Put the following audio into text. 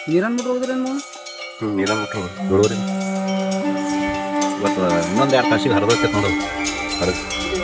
ನೀರನ್ ಬಿಟ್ಟು ಹೋದ್ರೇನು? ನೀರನ್ನು ಬಿಟ್ಟು ಬಿಡುವ್ರಿ ಇವತ್ತು ಇನ್ನೊಂದು 2 ತಾಸಿಗೆ ಹರಿದೋಗ್ತೈತೆ ನೋಡು ಹರಿದು